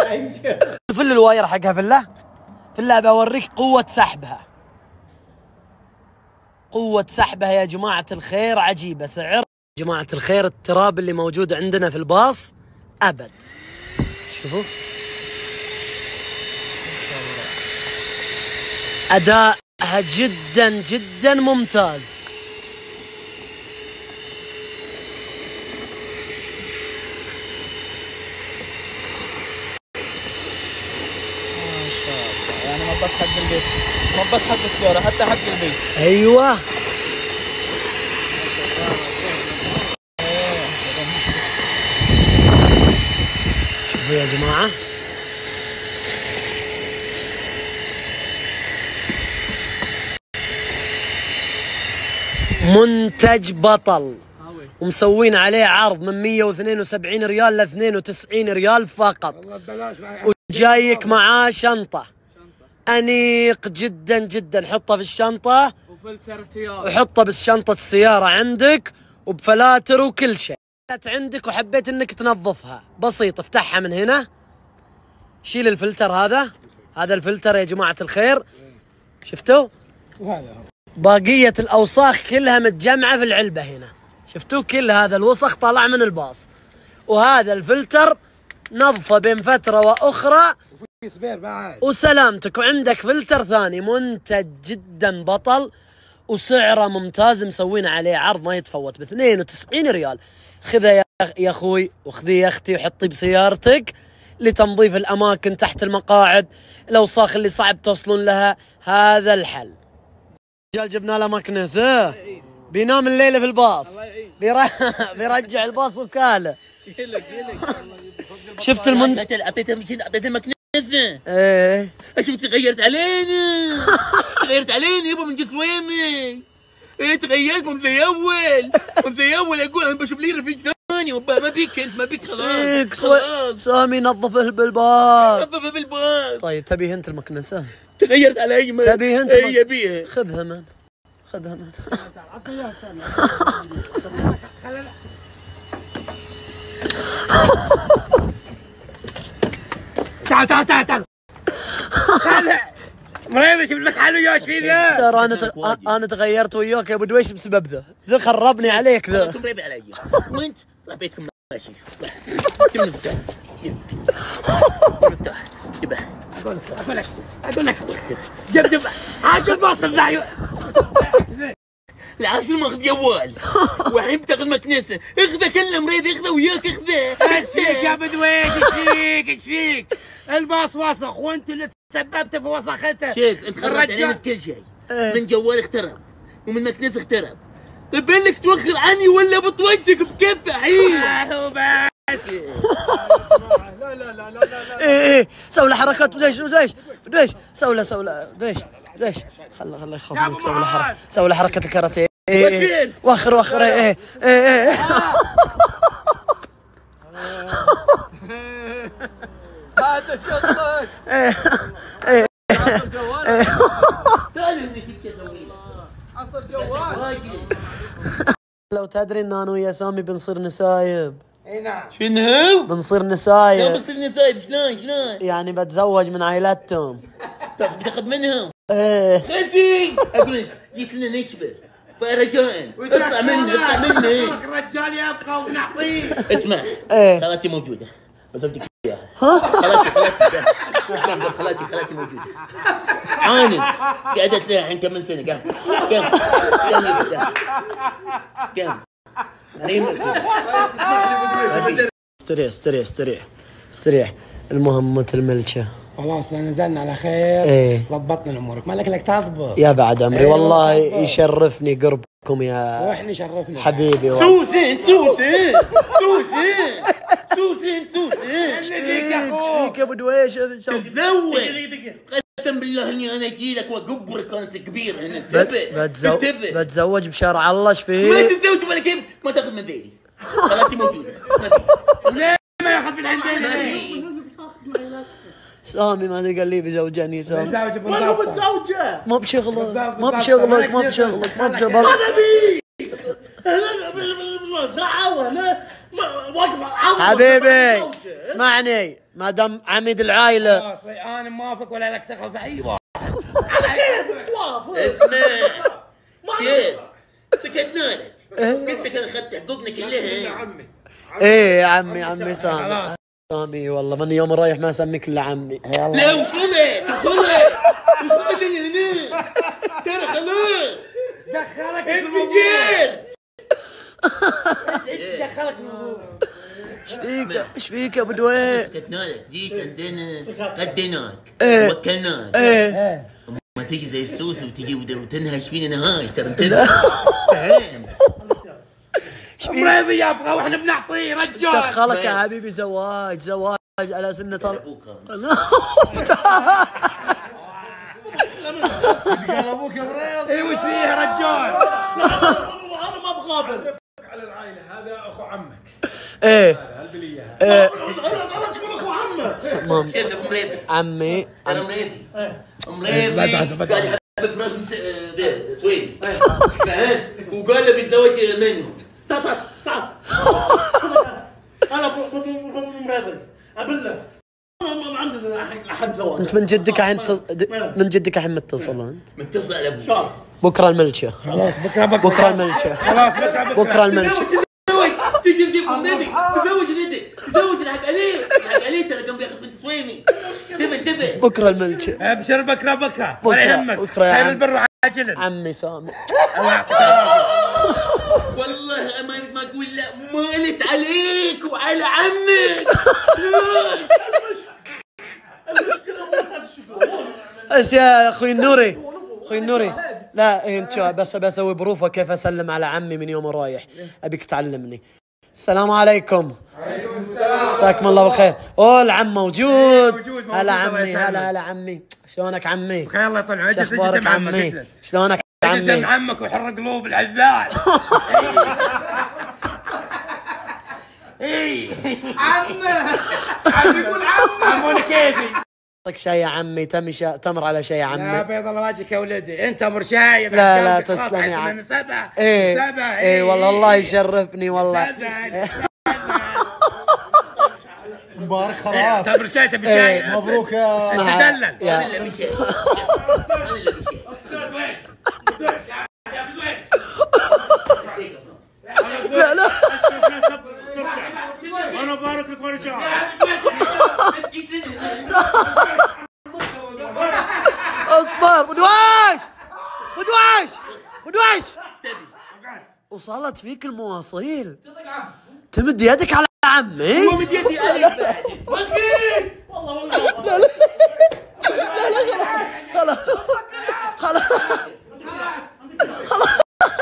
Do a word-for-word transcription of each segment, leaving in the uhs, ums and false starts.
فل الواير حقها فله فله بوريك قوة سحبها. قوة سحبها يا جماعة الخير عجيبة. سعر يا جماعة الخير التراب اللي موجود عندنا في الباص أبد. شوفوا أداءها جدا جدا ممتاز. يعني ما بس حق البيت، ما بس حق السيارة، حتى حق البيت. ايوه شوفوا يا جماعة منتج بطل، ومسوين عليه عرض من مية واثنين وسبعين ريال ل اثنين وتسعين ريال فقط، وجايك معاه شنطة أنيق جدا جدا. حطه في الشنطة وفلتر احتياطي، وحطه بشنطة السيارة عندك وبفلاتر وكل شيء. عندك وحبيت انك تنظفها بسيط، افتحها من هنا، شيل الفلتر هذا، هذا الفلتر يا جماعة الخير، شفتوا؟ باقية الأوساخ كلها متجمعة في العلبة هنا، شفتوا؟ كل هذا الوسخ طلع من الباص، وهذا الفلتر نظفه بين فترة وأخرى وسلامتك، وعندك فلتر ثاني. منتج جدا بطل وسعره ممتاز، مسوين عليه عرض ما يتفوت ب اثنين وتسعين ريال. خذها يا يا اخوي وخذي يا اختي وحطي بسيارتك لتنظيف الاماكن تحت المقاعد، الاوساخ اللي صعب توصلون لها، هذا الحل. رجال جبنا له مكنس، بينام الليله في الباص، بيرجع الباص وكاله. شفت المنتج؟ اعطيته اعطيته المكنسه. ايه اشوف تغيرت علينا، تغيرت علينا يبا من جسويمي. ايه تغيرت مو زي اول، مو زي اول. اقول انا بشوف لي رفيق ثاني، ما بيك انت، ما بيك خلاص. فيك خلاص. سامي نظفه بالباص، نظفه بالباص. طيب تبيه انت المكنسه؟ تغيرت علي ما تبيه انت؟ اي يبيها. خذها من خذها من تعال تعال تعال تعال تعال مريض اشوف لك حل وياك في ذا. ترى انا تغ... انا تغيرت وياك يا ابو دويش بسبب ذا، ذا خربني عليك ذا. انتم مريض علي وانت راح بيتكم ماشي. جيب المفتاح، جيب المفتاح، جيبه. اقول لك اقول لك اقول لك جيب جيب هاك الباص الذايع. العاشر ماخذ جوال والحين بتاخذ مكنسه، اخذه كله مريض، اخذه وياك اخذه. ايش فيك يا ابو دويش؟ ايش فيك؟ ايش فيك؟ الباص وسخ وانت اللي تسببت في وسخته. شيخ انت خرجت علينا في كل شيء، من جوال اخترب ومن مكنسه اخترب. طيب لك توخر عني ولا بطوجتك بكفه حين؟ بس لا لا لا لا لا. ايه ايه سوي له حركات بديش بديش بديش، سوي له سوي له بديش بديش، خله خله يخاف منك. سوي له حركه، سوي له حركه الكاراتيه. ايه ايه وخر وخر. ايه ايه ايه ايه هذا شغلك. ايه ايه عصر جوال. لو تدري ان انا ويا سامي بنصير نسايب. اي نعم. شنو؟ بنصير لا نسايب، بصير نسايب. شلون شلون؟ يعني بتزوج من عائلتهم. بتاخذ منهم؟ ايه خلفي اقول لك جيت لنا نشبه فرجاء اطلع منه اطلع منه. الرجال يبقى ونعطيه. اسمع ايه خالتي موجوده بس بدك اياها. ها خالتي خالتي خالتي خالتي موجوده. عانس قعدت لها الحين كم سنه. قام قام قام قام مريم. استريح استريح استريح استريح. المهم مثل ملكه. خلاص نزلنا على خير. ايه ضبطنا امورك، مالك لك تضبط. يا بعد عمري ايه والله يشرفني يشرفني قربكم يا واحنا شرفنا حبيبي. سوسن سوسن سوسن سوسن سوسن. ايش فيك يا ابو دويش؟ تزوج قسم بالله اني انا اجي لك واقبرك. كانت كبيره هنا. انتبه انتبه. بتزوج بشرع الله. ايش ما فيك؟ تتزوج ولا كيف ما تاخذ من ذيلي. خالتي موجوده. ليه ما ياخذ من عندنا؟ ما في. سامي ما قال لي بزوجني. سامي متزوج ما هو متزوجه. ما بشغلك ما بشغلك ما بشغلك ما بشغلك. انا بي انا بالمزرعه وانا واقف عظمه حبيبي اسمعني، ما دام عميد العائله. خلاص انا موافق ولا لك دخل في اي واحد. على كيفك توافق. اسمع كيف سكتنا لك، قلت لك انا اخذت حقوقنا كلها. يا عمي ايه يا عمي عمي سامي سامي والله من يوم رايح ما اسميك الا عمي. لا وصلت وصلت وصلت هنا ترى خلاص. دخلك انفجرت. ايش دخلك بالموضوع؟ ايش فيك ايش فيك يا ابو دويق؟ سكتنا لك، جيت عندنا غديناك ايه وكلناك. ايه ما تيجي زي السوس وتجي وتنهش فينا نهاية ترى انتبه. فاهم؟ ايش فيك؟ مريضي يبغى واحنا بنعطيه ايش رجال. دخلك يا حبيبي؟ زواج زواج على سنة ال قال ابوك يا مريض. اي وش فيه يا رجال؟ انا ما بغابر على العائله هذا اخو عمك. ايه هذا البليه. ايه انا تكون اخو عمك. مام كيفك مريضي؟ عمي انا مريضي مريضي قاعد يحب فراش ذا سويدي فهمت؟ وقال له بيتزوج منه. تعال تعال تعال انا مريضي ابله. انا ما عندي احد زواج. انت من جدك الحين من جدك الحين متصل انت؟ متصل على ابوك. بكره الملكه. خلاص بكره بكره بكره الملكه. خلاص بكره بكره بكره الملكه. تزوج تجي تجيب ندي تزوج ندي تزوج الحق عليه الحق عليه ترى قام بياخذ بنت سويمي. انتبه انتبه بكره الملكه. ابشر بكره بكره ولا يهمك. بكره يا خير عم. البر عاجلا. عمي سامي الله يعطيك العافيه. والله امانة ما اقول لا مالت عليك وعلى عمك. ايش يا اخوي النوري اخوي النوري؟ لا انت شو بس بسوي بروفه كيف اسلم على عمي من يوم رايح، ابيك تعلمني. السلام عليكم. مساكم الله بالخير. اوه العم موجود. هلا عمي هلا هلا عمي شلونك عمي؟ خير الله يطلع شو اخبارك عمي؟ شلونك عمي؟ عمي؟ عمك ويحرق قلوب العذال. اي عمه عم يقول عمه عمونا كيفي. اعطيك شاي يا عمي. تمي شا... تمر على شاي يا يا عمي. بيض الله وجهك يا ولدي انت مرشايب. لا لا تسلم يا عمي. سبع ايه سبع ايه والله الله يشرفني والله. مبارك خلاص. انت مرشاي تبي شاي. مبروك يا اسمع تدلل. انا اللي مشيت انا اللي مشيت. لا لا انا بارك لك ورجال. اصبر بدواش بدواش بدواش. وصلت فيك المواصيل تمد يدك على عمي. مد يدي عليك بعد. والله والله لا لا خلاص خلاص خلاص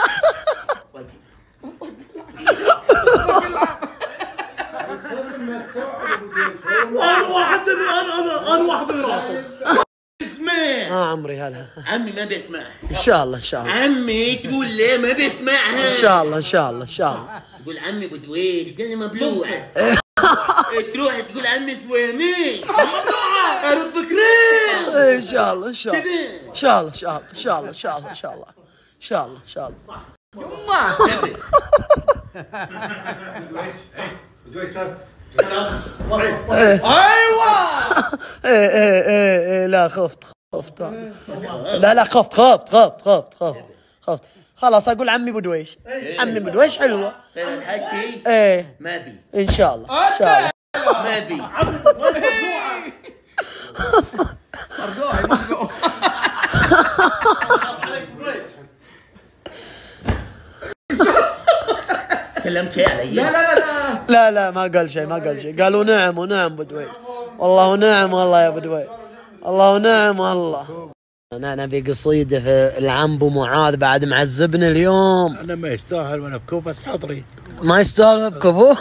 انا واحد انا انا انا واحد من راسه. اسمع اه عمري هلا. عمي ما بيسمعها. ان شاء الله ان شاء الله عمي تقول ليه ما بيسمعها. ان شاء الله ان شاء الله ان شاء الله. تقول عمي بدويش قال لي مبلوعه. تروح تقول عمي سويمي مبلوعه ارد كريم. ان شاء الله ان شاء الله ان شاء الله ان شاء الله ان شاء الله ان شاء الله ان شاء الله ان شاء الله ان شاء الله. يما ايوه ايه ايه ايه ايه لا خفت خفت لا لا خفت خفت خفت خفت خفت خفت خلاص اقول عمي بدويش. عمي بدويش حلوه. خير الحكي ايه ما بي ان شاء الله ان شاء الله. ما بي كلمت شيء علي. لا لا لا لا لا ما قال شيء ما قال شيء. قالوا نعم ونعم بدويش. والله نعم والله يا بدويش. الله ونعم والله. انا نبي قصيده في العم ابو معاذ بعد معذبني اليوم. انا ما يستاهل وانا بكو بس حضري. ما يستاهل بكفو.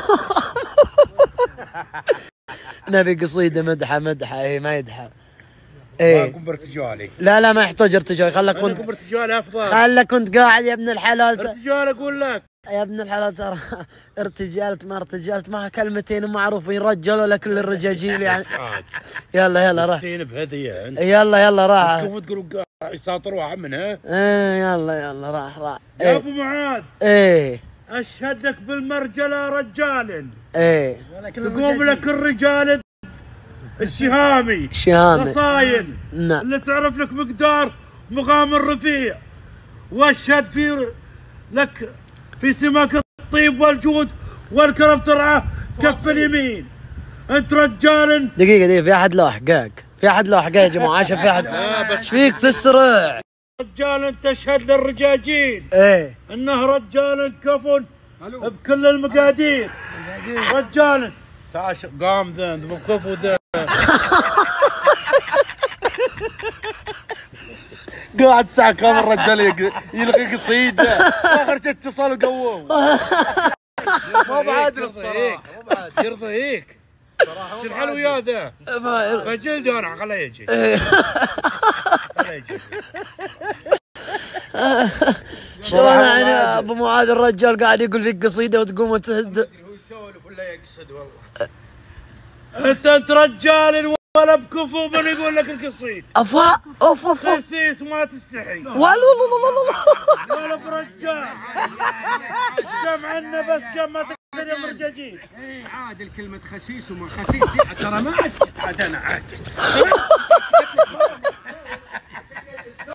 نبي قصيده مدحه مدحه. اي ما يدحه. ايه اكون برتجالي. لا لا ما يحتاج ارتجال. خلك انا كنت اكون برتجالي افضل. خلك كنت قاعد يا ابن الحلال. ارتجال اقول لك يا ابن الحلال ترى ارتجالت ما ارتجالت ما كلمتين معروفين. رجال ولا كل الرجاجيل يعني. يلا يلا راح. تسين بهديه انت. يلا يلا راح. كيف تقولوا يساطروا منها؟ ايه يلا يلا راح راح. يا ابو معاذ ايه اشهد لك بالمرجله رجال. ايه تقوم لك الرجال الشهامي شهامي الصاين نعم اللي تعرف لك مقدار مقام الرفيع، واشهد في لك في سماك الطيب والجود والكرم ترعاه كف اليمين. انت رجال. دقيقة دقيقة، في احد له احقاق، في احد له احقاق يا جماعة، عشان في احد. ايش فيك تسرع؟ رجال تشهد للرجاجين ايه انه رجال كفن بكل المقادير. رجال تعال قام ذا بكفو ذا قاعد ساعة كم الرجال يلغي قصيدة اخر اتصال وقوم. مو بعادل الصراحة، مو بعادل يرضيك صراحة. شو الحلو ذا؟ بجلده انا خليه يجي. خليه يجي. شلون يعني ابو معاذ الرجال قاعد يقول فيك قصيدة وتقوم وتهد؟ هو يسولف ولا يقصد والله. انت انت رجال ولا بكفو من يقول لك القصيد. افا اوف اوف خسيس وما تستحي. والله والله ولا برجال. قام عنا بس قام ما تقدر يا مرجاجين. اي عادل كلمة خسيس وما خسيس ترى ما اسكت عاد انا عادل.